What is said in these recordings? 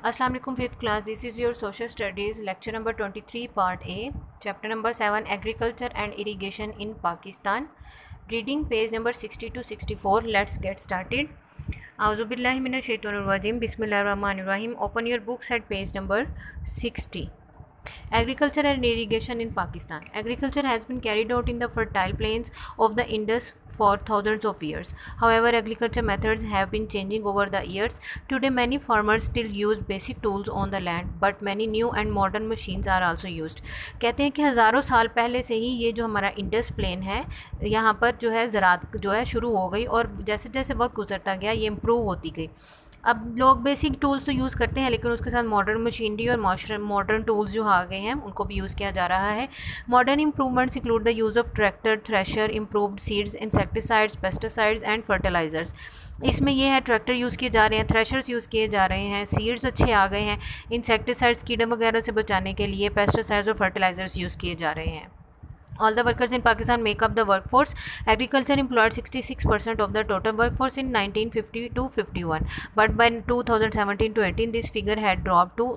अस्सलाम वालेकुम fifth class, this is your social studies lecture number 23 part A, chapter number 7 agriculture and irrigation in Pakistan. Reading page number 60 to 64। Let's get started. आउज़ुबिल्लाहि मिनश शैतानिर रजीम, बिस्मिल्लाहिर रहमानिर रहीम। Open your books at page number 60। Agriculture and irrigation in Pakistan. Agriculture has been carried out in the fertile plains of the Indus for thousands of years. However, agriculture methods have been changing over the years. Today, many farmers still use basic tools on the land, but many new and modern machines are also used. कहते हैं कि हज़ारों साल पहले से ही ये जो हमारा इंडस प्लेन है, यहाँ पर जो है ज़राअत जो है शुरू हो गई, और जैसे जैसे वक्त गुजरता गया ये इम्प्रूव होती गई। अब लोग बेसिक टूल्स तो यूज़ करते हैं, लेकिन उसके साथ मॉडर्न मशीनरी और मॉडर्न टूल्स जो आ गए हैं उनको भी यूज़ किया जा रहा है। Modern improvements include the use of tractor, thresher, improved seeds, insecticides, pesticides and fertilisers. इसमें यह है ट्रैक्टर यूज़ किए जा रहे हैं, थ्रेशर्स यूज़ किए जा रहे हैं, सीड्स अच्छे आ गए हैं, इंसेक्टिसाइड्स कीड़े वगैरह से बचाने के लिए पेस्टिसाइड्स और फर्टिलाइजर्स यूज़ किए जा रहे हैं। All the workers in Pakistan make up the workforce. Agriculture employed 66% of the total workforce in 1950 to 51, but by 2017 to 18 this figure had dropped to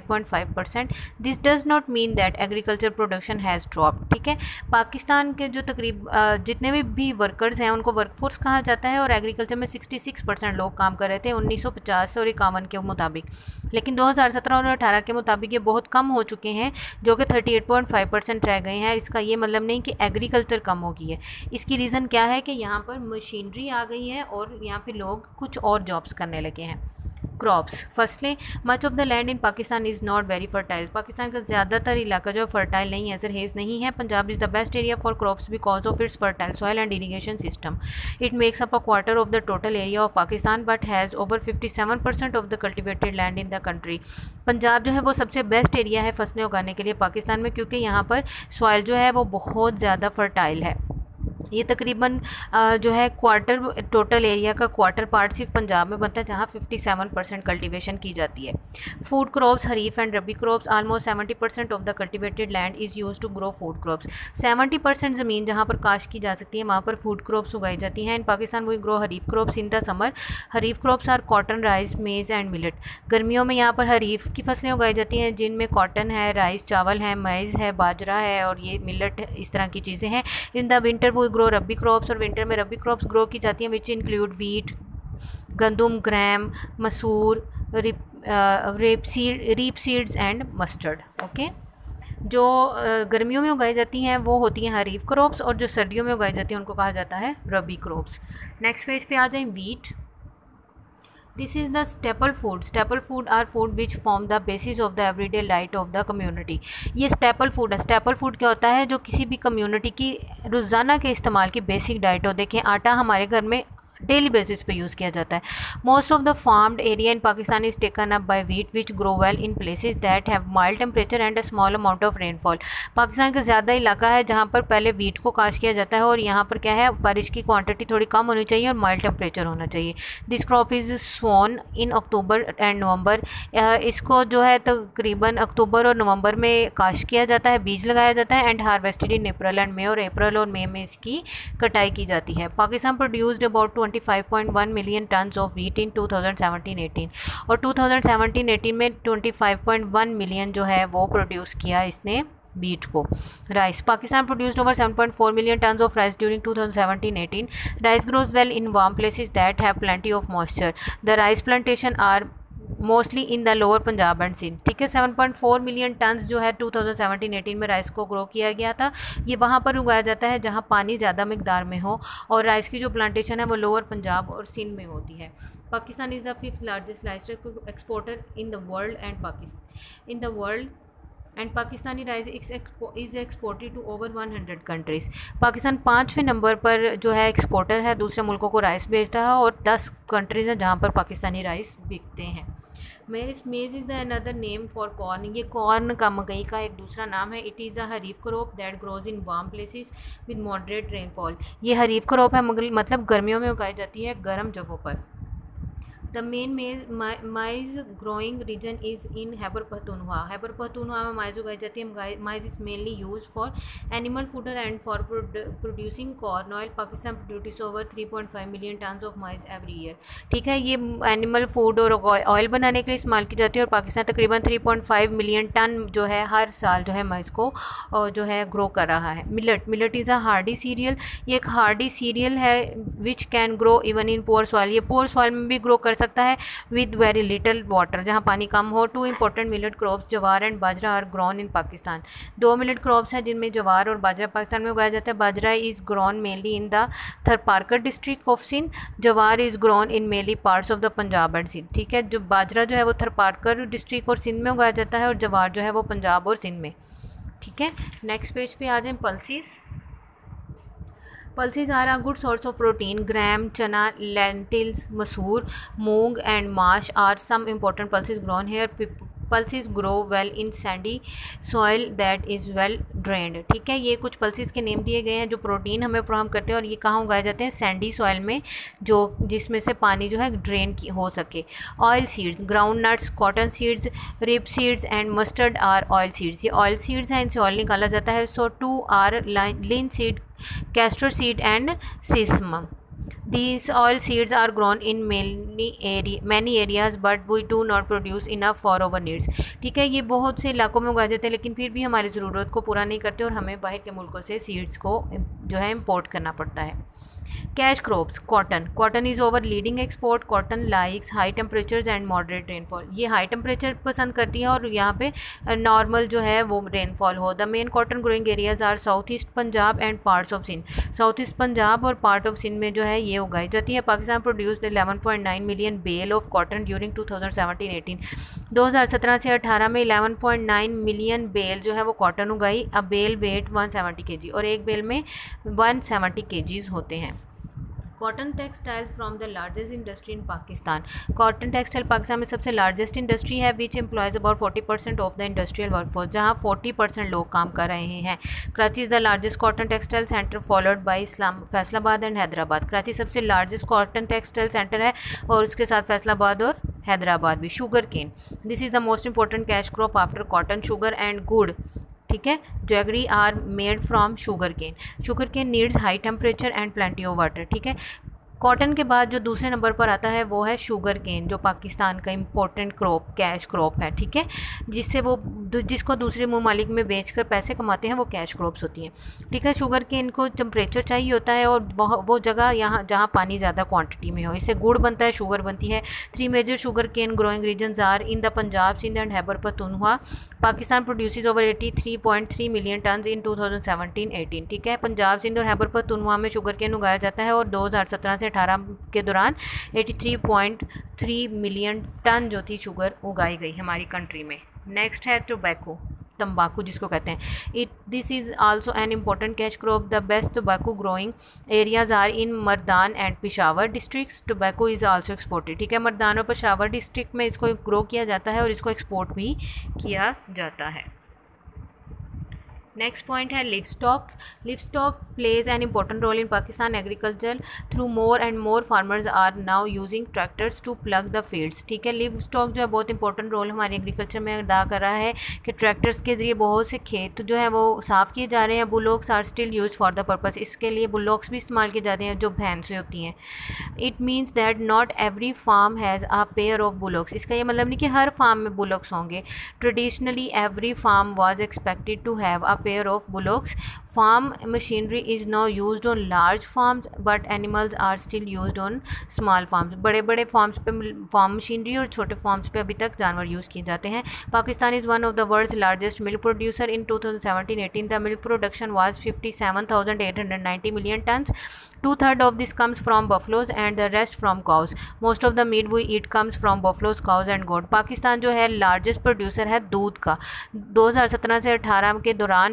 38.5%. This does not mean that agriculture production has dropped. ठीक है, पाकिस्तान के जो जितने भी workers हैं उनको workforce कहा जाता है, और एग्रीकल्चर में 66% लोग काम कर रहे थे 1950 और 51 के मुताबिक, लेकिन 2017 और 18 के मुताबिक ये बहुत कम हो चुके हैं, जो कि 38.5% रह गए हैं। इसका ये मतलब नहीं कि एग्रीकल्चर कम हो गई है। इसकी रीज़न क्या है कि यहाँ पर मशीनरी आ गई है और यहाँ पे लोग कुछ और जॉब्स करने लगे हैं। क्रॉप्स, फसलें। Much of the land in Pakistan is not very fertile. Pakistan का ज़्यादातर इलाका जो फर्टाइल नहीं है, सरहेज़ नहीं है। Punjab is the best area for crops because of its fertile soil and irrigation system. It makes up a quarter of the total area of Pakistan but has over 57% of the cultivated land in the country. Punjab जो है वो सबसे best area है फसलें उगाने के लिए पाकिस्तान में, क्योंकि यहाँ पर सॉइल जो है वो बहुत ज़्यादा फर्टाइल है। ये तकरीबन जो है क्वार्टर, टोटल एरिया का क्वार्टर पार्ट सिर्फ पंजाब में बनता है, जहाँ 57% कल्टीवेशन की जाती है। Food crops, kharif and rabi crops. Almost 70% of the cultivated land is use to grow food crops. 70% ज़मीन जहाँ पर काश्त की जा सकती है वहाँ पर फूड क्रॉप्स उगाई जाती हैं। In Pakistan we grow kharif crops in the summer. Kharif crops are cotton, rice, maize and millet. गर्मियों में यहाँ पर हरीफ की फसलें उगाई जाती हैं, जिनमें कॉटन है, राइस चावल है, मेज़ है, बाजरा है, और ये मिलेट, इस तरह की चीज़ें हैं। इन द विंटर वो ग्रो रबी क्रॉप्स, और विंटर में रबी क्रॉप्स ग्रो की जाती हैं, विच इंक्लूड वीट, गंदम, gram, masoor, rape seeds and mustard. Okay, जो गर्मियों में उगाई जाती हैं वो होती हैं हरीफ क्रॉप्स, और जो सर्दियों में उगाई जाती हैं उनको कहा जाता है रबी क्रॉप्स। नेक्स्ट पेज पे आ जाएं, wheat. This is the staple food. Staple food are food which form the basis of the everyday life of the community. ये staple food है। staple food क्या होता है? जो किसी भी कम्युनिटी की रोज़ाना के इस्तेमाल की बेसिक डाइट हो। देखें, आटा हमारे घर में डेली बेसिस पे यूज़ किया जाता है। Most of the farmed area in Pakistan is taken up by wheat which grow well in places that have mild temperature and a small amount of rainfall. Pakistan का ज़्यादा इलाका है जहाँ पर पहले वीट को काश्त किया जाता है, और यहाँ पर क्या है, बारिश की क्वांटिटी थोड़ी कम होनी चाहिए और माइल्ड टेम्परेचर होना चाहिए। This crop is sown in October and November. इसको जो है तकरीबन अक्टूबर और नवंबर में काश्त किया जाता है, बीज लगाया जाता है, and harvested in April and May, और अप्रैल और मे में इसकी कटाई की जाती है। Pakistan produced about 25.1 million tons of wheat in 2017-18, और 2017-18 में 25.1 मिलियन जो है वो प्रोड्यूस किया इसने वीट को। Rice, Pakistan produced over 7.4 million tons of rice during 2017-18। Rice grows well in warm places that have plenty of moisture. The rice plantation are mostly in the lower Punjab and Sindh. ठीक है, 7.4 million turns जो है 2017-18 में rice को grow किया गया था। ये वहाँ पर उगाया जाता है जहाँ पानी ज़्यादा मकदार में हो, और राइस की जो प्लांटेशन है वो लोअर पंजाब और सिंध में होती है। Pakistan is the 5th largest rice exporter in the world and Pakistani rice is exported to over 100 countries. Pakistan 5वें नंबर पर जो है एक्सपोर्टर है, दूसरे मुल्कों को राइस बेचता है, और 10 कंट्रीज़ हैं जहाँ पर पाकिस्तानी राइस बिकते हैं। Maize is the another name for corn. ये कॉर्न का, मकई का एक दूसरा नाम है। It is a kharif crop that grows in warm places with moderate rainfall. ये हरीफ क्रॉप है, मतलब गर्मियों में उगाई जाती है गर्म जगहों पर। The main maize growing region is in Khyber Pakhtunkhwa. Khyber Pakhtunkhwa में माइज उगाई जाती है। Maize is mainly use for animal fodder and for producing corn oil. Pakistan produce over 3.5 million tons of maize every year. ठीक है, ये एनिमल फूड और ऑयल बनाने के लिए इस्तेमाल की जाती है और पाकिस्तान तकरीबन 3.5 मिलियन टन जो है हर साल जो है माइज को जो है ग्रो कर रहा है। Millet is a hardy cereal. ये एक हार्डी सीरियल है which can grow even in poor soil. ये पोअर सॉइल में भी ग्रो कर सकता है विद वेरी लिटल वाटर, जहाँ पानी कम हो। 2 important millet crops jowar and bajra are grown in Pakistan. 2 millet crops हैं जिनमें जवार और बाजरा पाकिस्तान में उगाया जाता है। Bajra is grown mainly in the Tharparkar district of Sindh. Jowar is grown in mainly parts of the Punjab and Sindh. ठीक है, जो बाजरा जो है वो थरपारकर डिस्ट्रिक्ट और सिंध में उगाया जाता है और जवार जो है वो पंजाब और सिंध में। ठीक है, नेक्स्ट पेज पे आ जाए। पल्सीज। Pulses are a good source of protein. Gram, chana, lentils, masoor, moong and mash are some important pulses grown here. Pulses grow well in sandy soil that is well drained. ठीक है, ये कुछ pulses के name दिए गए हैं जो protein हमें फराहम करते हैं और ये कहाँ उगाए जाते हैं? सैंडी सॉइल में, जो जिसमें से पानी जो है ड्रेन हो सके। Oil seeds, ground nuts, cotton seeds, rape seeds and mustard are oil seeds. ये ऑयल सीड्स हैं, इनसे ऑयल निकाला जाता है। So too are linseed, castor seed and sesame. These oil seeds are grown in many areas but we do not produce enough for our needs. ठीक है, ये बहुत से इलाकों में उगाए जाते हैं लेकिन फिर भी हमारी ज़रूरत को पूरा नहीं करते और हमें बाहर के मुल्कों से सीड्स को जो है इम्पोर्ट करना पड़ता है। Cash crops, cotton is over leading export. Cotton likes high temperatures and moderate rainfall. ये हाई टेम्परेचर पसंद करती है और यहाँ पे नॉर्मल जो है वो रेनफॉल हो। The main cotton growing areas are south east Punjab and parts of Sindh. South east Punjab और पार्ट ऑफ सिंध में जो है ये उगाई जाती है। Pakistan produced 11.9 million bale of cotton during 2017-18। 2017 से 18 में 11.9 मिलियन बेल जो है वो कॉटन उगाई। अब बेल वेट 170 kg और एक बेल में 170 kgs होते हैं। Cotton textile from the largest industry in Pakistan. Cotton textile Pakistan में सबसे लार्जेस्ट इंडस्ट्री है which employs about 40% of the industrial workforce, जहाँ 40% लोग काम कर रहे हैं। Karachi is the largest cotton textile centre followed by Faisalabad and Hyderabad. Karachi सबसे लार्जेस्ट कॉटन टेक्सटाइल सेंटर है और उसके साथ फैसलाबाद और हैदराबाद भी। Sugar cane, this is the most important cash crop after cotton, sugar and gur. ठीक है, jaggery are made from sugar cane. Sugar cane needs high temperature and plenty of water. ठीक है, कॉटन के बाद जो दूसरे नंबर पर आता है वो है शुगर केन, जो पाकिस्तान का इम्पोर्टेंट क्रॉप, कैश क्रॉप है। ठीक है, जिससे वो जिसको दूसरे ममालिक में बेचकर पैसे कमाते हैं वो कैश क्रॉप्स होती हैं। ठीक है, शुगर केन को टेम्परेचर चाहिए होता है और वो जगह यहाँ जहाँ पानी ज़्यादा क्वांटिटी में हो। इससे गुड़ बनता है, शुगर बनती है। 3 major sugar cane growing regions are in the Punjab, Sindh and Khyber Pakhtunkhwa. Pakistan produces over 83.3 million tons in 2017-18। ठीक है, पंजाब, सिंध और खैबर पख्तूनख्वा में शुगर केन उगाया जाता है और 2017 से 18 के दौरान 83.3 मिलियन टन जो थी शुगर उगाई गई हमारी कंट्री में। नेक्स्ट है टोबैको, तंबाकू जिसको कहते हैं। This is also an important cash crop. The best tobacco growing areas are in Mardan and Peshawar districts. Tobacco is also exported. ठीक है, मर्दान और पेशावर डिस्ट्रिक्ट में इसको ग्रो किया जाता है और इसको एक्सपोर्ट भी किया जाता है। नेक्स्ट पॉइंट है livestock. Livestock plays an important role in Pakistan agriculture through more and more farmers are now using tractors to plug the fields. ठीक है, लिवस्टॉक जो है बहुत इंपॉर्टेंट रोल हमारे एग्रीकल्चर में अदा कर रहा है कि ट्रैक्टर्स के ज़रिए बहुत से खेत जो है वो साफ़ किए जा रहे हैं। Bullocks are still use for the purpose. इसके लिए बुलॉक्स भी इस्तेमाल किए जाते हैं जो भैंसें होती हैं। It means that not every farm has a pair of bullocks. इसका ये मतलब नहीं कि हर फार्म में बुलॉक्स होंगे। Traditionally every farm was expected to have a pair of bullocks. Farm machinery is now used on large farms, but animals are still used on small farms. बड़े बड़े फार्म्स पे फार्म मशीनरी और छोटे farms पे अभी तक जानवर use किए जाते हैं। Pakistan is one of the world's largest milk producer. In 2017-18 the milk production was 57,890 million tons. 2/3 of this comes from buffaloes and the rest from cows. Most of the meat we eat comes from buffaloes, cows and goat. Pakistan जो है largest producer है दूध का। 2017 से 18 के दौरान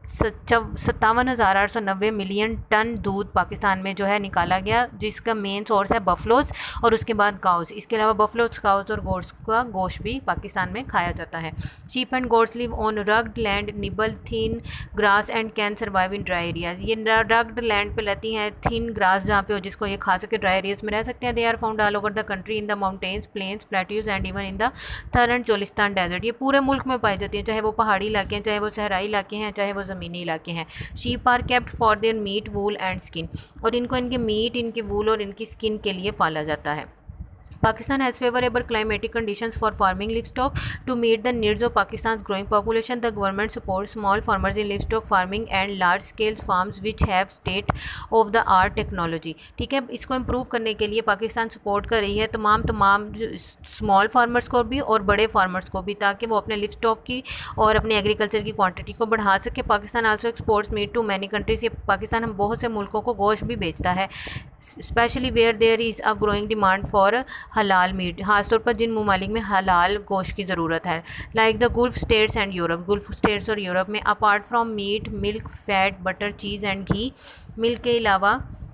57,890 million ton दूध पाकिस्तान में जो है निकाला गया, जिसका मेन सोर्स है बफलोज और उसके बाद काउज। इसके अलावा बफलोज, काउज और गोट्स का गोश्त भी पाकिस्तान में खाया जाता है। Sheep and goats live on rugged land, nibble thin grass and can survive in dry areas. ये रग्ड लैंड पे रहती हैं, थिन ग्रास जहाँ पे हो जिसको ये खा सके, ड्राई एरियाज में रह सकते हैं। They are found all over the country in the mountains, plains, plateaus and even in the Thar and Cholistan desert. ये पूरे मुल्क में पाई जाती हैं, चाहे वो पहाड़ी इलाके हैं, चाहे वो सहराई इलाके हैं, चाहे वो ज़मीनी इलाके हैं। Sheep are kept for their meat, wool and skin. और इनको इनके मीट, इनके वूल और इनकी स्किन के लिए पाला जाता है। Pakistan has favorable climatic conditions for farming livestock. To meet the needs of Pakistan's growing population, the government supports small farmers in livestock farming and large-scale farms which have state-of-the-art technology. ठीक है, इसको improve करने के लिए Pakistan support कर रही है तमाम स्मॉल फार्मर्स को भी और बड़े फार्मर्स को भी, ताकि वो अपने लिवस्टॉक की और अपने एग्रीकल्चर की क्वांटिटी को बढ़ा सके। Pakistan also exports meat to many countries. ये पाकिस्तान हम बहुत से मुल्कों को गोश्त भी बेचता है, specially where there is a growing demand for halal meat, खासतौर पर जिन ममालिक में हलाल गोश्त की ज़रूरत है, like the gulf states and Europe. Gulf states और यूरोप में apart from meat, milk, fat, butter, cheese and ghee. Milk के अलावा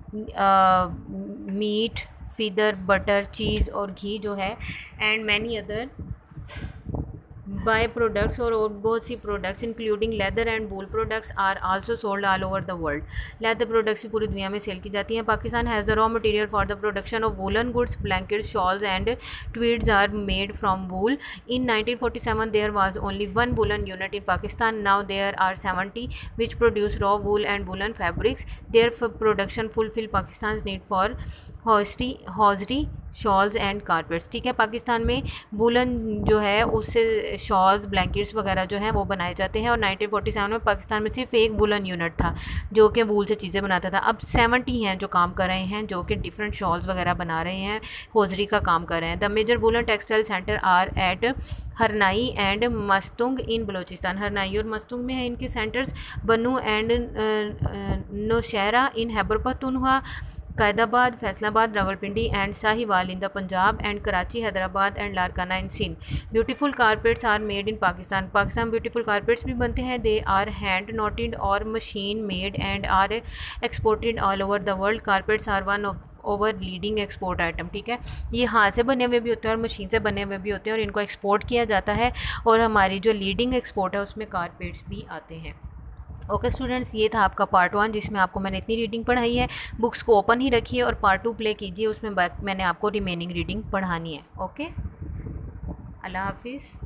मीट, फिदर, बटर, चीज़ और घी जो है and many other by products और बहुत सी products including leather and wool products are also sold all over the world. Leather products भी पूरी दुनिया में सेल की जाती हैं। Pakistan has the raw material for the production of woollen goods, blankets, shawls and tweeds are made from wool. In 1947 there was only one woollen unit in Pakistan, now there are 70 which produce raw wool and woollen fabrics. Their production fulfil Pakistan need for hosiery, shawls and carpets. ठीक है, पाकिस्तान में woollen जो है उससे shawls, blankets वगैरह जो हैं वो बनाए जाते हैं। और 1947 में पाकिस्तान में सिर्फ एक वूलन यूनिट था जो कि वूल से चीज़ें बनाता था। अब 70 हैं जो काम कर रहे हैं, जो कि डिफरेंट शॉल्स वगैरह बना रहे हैं, हौजरी का काम कर रहे हैं। The major woollen textile centre are at Harnai and Mastung in Balochistan. Harnai और मस्तुंग में है इनके centres. Bannu and Nowshera in Khyber Pakhtunkhwa, Qaidabad, Faisalabad, Rawalpindi and Sahiwal in the Punjab and Karachi, Hyderabad and Larkana in Sindh. Beautiful carpets are made in Pakistan. Pakistan beautiful carpets भी बनते हैं। दे आर हैंड नॉटेड और machine made and are exported all over the world. Carpets are one of over leading export item. ठीक है, ये हाथ से बने हुए भी होते हैं और मशीन से बने हुए भी होते हैं और इनको एक्सपोर्ट किया जाता है। और हमारी जो लीडिंग एक्सपोर्ट है उसमें कारपेट्स भी आते हैं। ओके स्टूडेंट्स, ये था आपका पार्ट 1 जिसमें आपको मैंने इतनी रीडिंग पढ़ाई है। बुक्स को ओपन ही रखिए और पार्ट 2 प्ले कीजिए, उसमें मैंने आपको रिमेनिंग रीडिंग पढ़ानी है। ओके, अल्लाह हाफिज़।